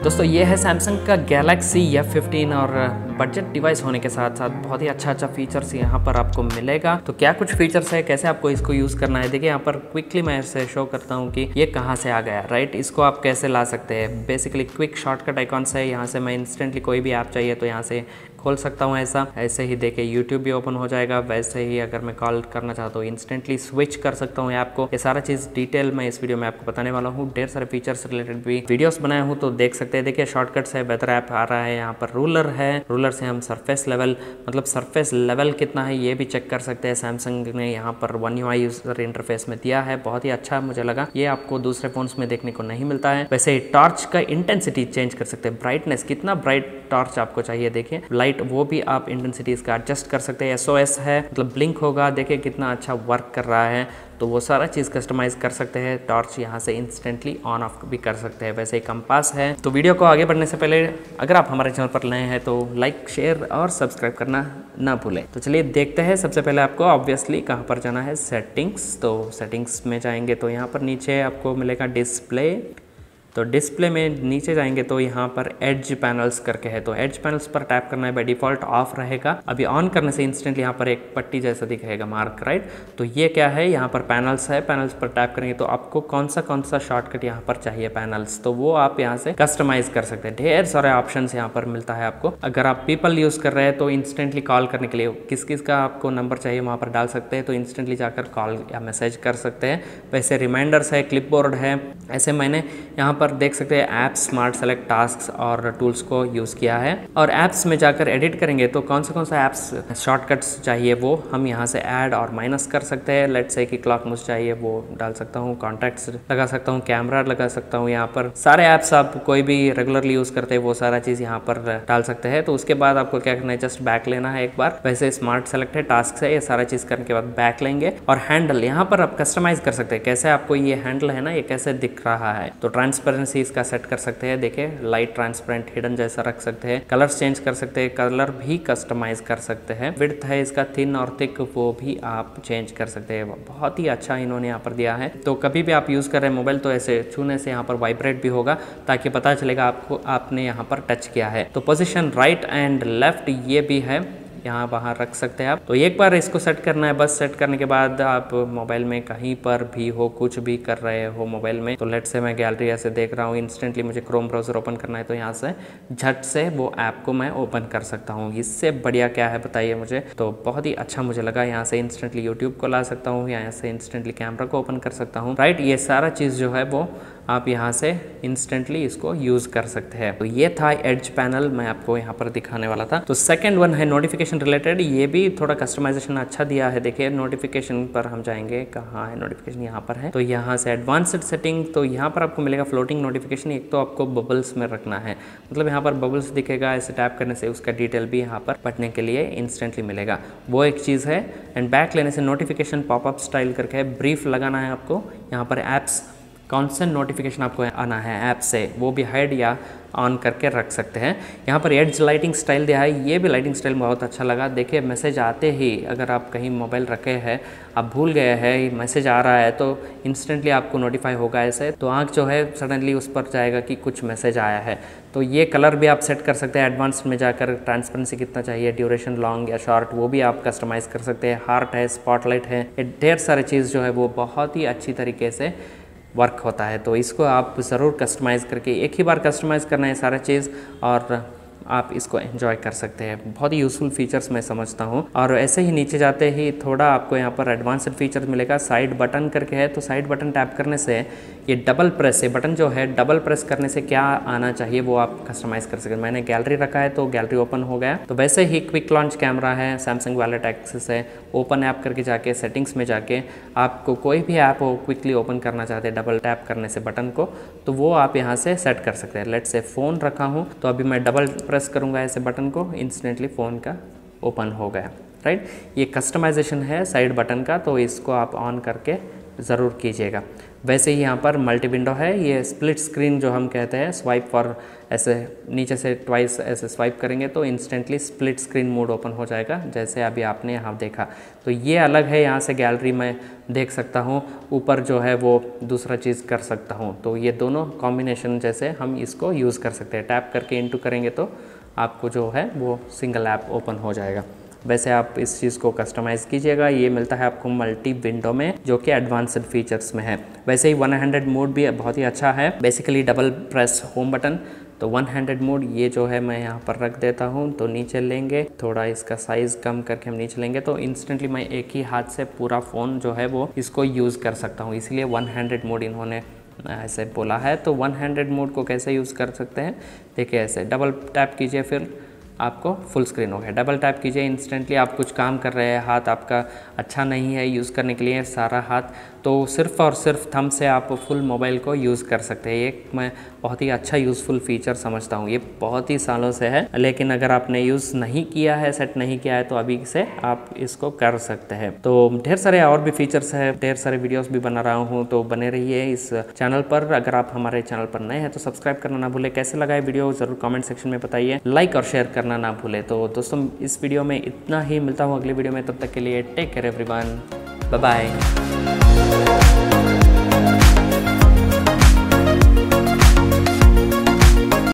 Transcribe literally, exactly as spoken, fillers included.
दोस्तों ये है सैमसंग का गैलेक्सी एफ फिफ्टीन और बजट डिवाइस होने के साथ साथ बहुत ही अच्छा अच्छा फीचर्स यहाँ पर आपको मिलेगा। तो क्या कुछ फीचर्स है, कैसे आपको इसको यूज़ करना है, देखिए यहाँ पर क्विकली मैं इसे शो करता हूँ कि ये कहाँ से आ गया, राइट। इसको आप कैसे ला सकते हैं। बेसिकली क्विक शॉर्टकट आइकॉन्स है, यहाँ से मैं इंस्टेंटली कोई भी ऐप चाहिए तो यहाँ से खोल सकता हूँ। ऐसा ऐसे ही देखिए यूट्यूब भी ओपन हो जाएगा। वैसे ही अगर मैं कॉल करना चाहता हूँ इंस्टेंटली स्विच कर सकता हूँ ऐप को। ये सारा चीज़ डिटेल मैं इस वीडियो में आपको बताने वाला हूँ। ढेर सारे फीचर्स रिलेटेड भी वीडियोस बनाया हूँ तो देख सकते हैं। देखिए शॉर्टकट्स है, वेदर ऐप आ रहा है, यहाँ पर रूलर है, रूलर से हम सरफेस लेवल मतलब सरफेस लेवल कितना है ये भी चेक कर सकते हैं। सैमसंग ने यहाँ पर one U I user interface में दिया है, बहुत ही अच्छा मुझे लगा। ये आपको दूसरे फोन्स में देखने को नहीं मिलता है। वैसे ही टॉर्च का इंटेंसिटी चेंज कर सकते हैं, ब्राइटनेस कितना ब्राइट टॉर्च आपको चाहिए, देखिए लाइट वो भी आप इंटेंसिटी इसका एडजस्ट कर सकते हैं। एस ओ एस है मतलब ब्लिंक होगा, देखिए कितना अच्छा वर्क कर रहा है, तो वो सारा चीज़ कस्टमाइज कर सकते हैं। टॉर्च यहाँ से इंस्टेंटली ऑन ऑफ भी कर सकते हैं। वैसे ही कंपास है। तो वीडियो को आगे बढ़ने से पहले अगर आप हमारे चैनल पर नए हैं तो लाइक शेयर और सब्सक्राइब करना ना भूलें। तो चलिए देखते हैं। सबसे पहले आपको ऑब्वियसली कहाँ पर जाना है, सेटिंग्स। तो सेटिंग्स में जाएंगे तो यहाँ पर नीचे आपको मिलेगा डिस्प्ले। तो डिस्प्ले में नीचे जाएंगे तो यहाँ पर एज पैनल्स करके है, तो एज पैनल्स पर टैप करना है। बाय डिफॉल्ट ऑफ रहेगा, अभी ऑन करने से इंस्टेंटली यहाँ पर एक पट्टी जैसा दिखेगा मार्क, राइट। तो ये क्या है, यहाँ पर पैनल्स है। पैनल्स पर टैप करेंगे तो आपको कौन सा कौन सा शॉर्टकट यहाँ पर चाहिए पैनल्स, तो वो आप यहाँ से कस्टमाइज कर सकते हैं। ढेर सारे ऑप्शन यहाँ पर मिलता है आपको। अगर आप पीपल यूज़ कर रहे हैं तो इंस्टेंटली कॉल करने के लिए किस किस का आपको नंबर चाहिए वहाँ पर डाल सकते हैं, तो इंस्टेंटली जाकर कॉल या मैसेज कर सकते हैं। वैसे रिमाइंडर्स है, क्लिपबोर्ड है। ऐसे मैंने यहाँ पर देख सकते हैं ऐप्स, स्मार्ट सेलेक्ट, टास्क्स और टूल्स को यूज़ किया है। और ऐप्स में जाकर एडिट करेंगे तो कौन सा कौन सा ऐप्स शॉर्टकट्स चाहिए वो हम यहाँ से ऐड और माइनस कर सकते हैं। लेट्स से कि क्लॉक मुझे चाहिए वो डाल सकता हूँ, कॉन्टैक्ट्स लगा सकता हूँ, कैमरा लगा सकता हूँ। यहाँ पर सारे ऐप्स आप कोई भी रेगुलरली यूज़ करते हैं वो सारा चीज़ यहाँ पर डाल सकते हैं। तो उसके बाद आपको क्या करना है, जस्ट बैक लेना है एक बार। वैसे स्मार्ट सेलेक्ट है, टास्क है, ये सारा चीज़ करने के बाद बैक लेंगे। और हैंडल यहाँ पर आप कस्टमाइज कर सकते हैं, कैसे आपको ये हैंडल है ना ये कैसे दिख रहा है। तो ट्रांसपेरेंसी इसका सेट कर सकते हैं। देखिए लाइट, ट्रांसपेरेंट, हिडन जैसा रख सकते हैं। कलर्स चेंज कर सकते हैं, कलर भी कस्टमाइज कर सकते हैं। विड्थ है इसका थिन और थिक, वो भी आप चेंज कर सकते हैं। बहुत ही अच्छा इन्होंने यहाँ पर दिया है। तो कभी भी आप यूज़ कर रहे हैं मोबाइल तो ऐसे छूने से यहाँ पर वाइब्रेट भी होगा ताकि पता चलेगा आपको आपने यहाँ पर टच किया है। तो पोजिशन राइट एंड लेफ्ट ये भी है, यहाँ बाहर रख सकते हैं आप। तो एक बार इसको सेट करना है, बस सेट करने के बाद आप मोबाइल में कहीं पर भी हो, कुछ भी कर रहे हो मोबाइल में। तो लेट से मैं गैलरी ऐसे देख रहा हूँ, इंस्टेंटली मुझे क्रोम ब्राउजर ओपन करना है तो यहाँ से झट से वो ऐप को मैं ओपन कर सकता हूँ। इससे बढ़िया क्या है बताइए मुझे। तो बहुत ही अच्छा मुझे लगा। यहाँ से इंस्टेंटली यूट्यूब को ला सकता हूँ, यहाँ से इंस्टेंटली कैमरा को ओपन कर सकता हूँ, राइट। ये सारा चीज़ जो है वो आप यहाँ से इंस्टेंटली इसको यूज़ कर सकते हैं। तो ये था एज पैनल, मैं आपको यहाँ पर दिखाने वाला था। तो सेकंड वन है नोटिफिकेशन रिलेटेड। ये भी थोड़ा कस्टमाइजेशन अच्छा दिया है। देखिए नोटिफिकेशन पर हम जाएंगे, कहाँ है नोटिफिकेशन, यहाँ पर है। तो यहाँ से एडवांस्ड सेटिंग, तो यहाँ पर आपको मिलेगा फ्लोटिंग नोटिफिकेशन। एक तो आपको बबल्स में रखना है, मतलब यहाँ पर बबल्स दिखेगा, ऐसे टैप करने से उसका डिटेल भी यहाँ पर पढ़ने के लिए इंस्टेंटली मिलेगा, वो एक चीज़ है। एंड बैक लेने से नोटिफिकेशन पॉपअप स्टाइल करके है, ब्रीफ लगाना है आपको। यहाँ पर ऐप्स कॉन्स्टेंट नोटिफिकेशन आपको आना है ऐप से, वो भी हाइड या ऑन करके रख सकते हैं। यहाँ पर एड्स लाइटिंग स्टाइल दिया है, ये भी लाइटिंग स्टाइल बहुत अच्छा लगा। देखिए मैसेज आते ही अगर आप कहीं मोबाइल रखे हैं, आप भूल गए हैं, मैसेज आ रहा है तो इंस्टेंटली आपको नोटिफाई होगा ऐसे। तो आँख जो है सडनली उस पर जाएगा कि कुछ मैसेज आया है। तो ये कलर भी आप सेट कर सकते हैं एडवांस्ड में जाकर। ट्रांसपेरेंसी कितना चाहिए, ड्यूरेशन लॉन्ग या शॉर्ट, वो भी आप कस्टमाइज़ कर सकते हैं। हार्ट है, स्पॉटलाइट है, ये ढेर सारे चीज़ जो है वो बहुत ही अच्छी तरीके से वर्क होता है। तो इसको आप ज़रूर कस्टमाइज़ करके, एक ही बार कस्टमाइज़ करना है सारा चीज़ और आप इसको एंजॉय कर सकते हैं। बहुत ही यूज़फुल फीचर्स मैं समझता हूँ। और ऐसे ही नीचे जाते ही थोड़ा आपको यहाँ पर एडवांस्ड फीचर्स मिलेगा। साइड बटन करके है, तो साइड बटन टैप करने से ये डबल प्रेस है, बटन जो है डबल प्रेस करने से क्या आना चाहिए वो आप कस्टमाइज़ कर सकते। मैंने गैलरी रखा है तो गैलरी ओपन हो गया। तो वैसे ही क्विक लॉन्च कैमरा है, सैमसंग वॉलेट एक्सेस है, ओपन ऐप करके जाके सेटिंग्स में जाके आपको कोई भी ऐप हो क्विकली ओपन करना चाहते हैं डबल टैप करने से बटन को, तो वो आप यहाँ से सेट कर सकते हैं। लेट से फ़ोन रखा हूँ तो अभी मैं डबल प्रेस करूँगा ऐसे बटन को, इंस्टेंटली फ़ोन का ओपन हो गया, राइट। ये कस्टमाइजेशन है साइड बटन का, तो इसको आप ऑन करके ज़रूर कीजिएगा। वैसे ही यहाँ पर मल्टी विंडो है, ये स्प्लिट स्क्रीन जो हम कहते हैं, स्वाइप फॉर ऐसे नीचे से ट्वाइस ऐसे स्वाइप करेंगे तो instantly split screen mode open हो जाएगा, जैसे अभी आपने यहाँ देखा। तो ये अलग है, यहाँ से गैलरी में देख सकता हूँ, ऊपर जो है वो दूसरा चीज़ कर सकता हूँ। तो ये दोनों कॉम्बिनेशन जैसे हम इसको यूज़ कर सकते हैं। टैप करके इनटू करेंगे तो आपको जो है वो सिंगल ऐप ओपन हो जाएगा। वैसे आप इस चीज़ को कस्टमाइज़ कीजिएगा। ये मिलता है आपको मल्टी विंडो में, जो कि एडवांस्ड फीचर्स में है। वैसे ही वन हैंडेड मोड भी बहुत ही अच्छा है, basically double press home button. तो वन हैंडेड मोड ये जो है मैं यहाँ पर रख देता हूँ, तो नीचे लेंगे, थोड़ा इसका साइज़ कम करके हम नीचे लेंगे तो इंस्टेंटली मैं एक ही हाथ से पूरा फ़ोन जो है वो इसको यूज़ कर सकता हूँ। इसलिए वन हैंडेड मोड इन्होंने ऐसे बोला है। तो वन हैंडेड मोड को कैसे यूज़ कर सकते हैं, देखिए ऐसे डबल टैप कीजिए, फिर आपको फुल स्क्रीन हो गया। डबल टैप कीजिए, इंस्टेंटली आप कुछ काम कर रहे हैं, हाथ आपका अच्छा नहीं है यूज़ करने के लिए सारा हाथ, तो सिर्फ़ और सिर्फ थंब से आप फुल मोबाइल को यूज़ कर सकते हैं। ये मैं बहुत ही अच्छा यूज़फुल फीचर समझता हूँ। ये बहुत ही सालों से है, लेकिन अगर आपने यूज़ नहीं किया है, सेट नहीं किया है, तो अभी से आप इसको कर सकते हैं। तो ढेर सारे और भी फीचर्स है, ढेर सारे वीडियोस भी बना रहा हूँ, तो बने रहिए इस चैनल पर। अगर आप हमारे चैनल पर नए हैं तो सब्सक्राइब करना ना भूलें। कैसे लगा वीडियो ज़रूर कमेंट सेक्शन में बताइए, लाइक और शेयर करना ना भूलें। तो दोस्तों इस वीडियो में इतना ही, मिलता हूँ अगले वीडियो में, तब तक के लिए take care everyone, bye bye.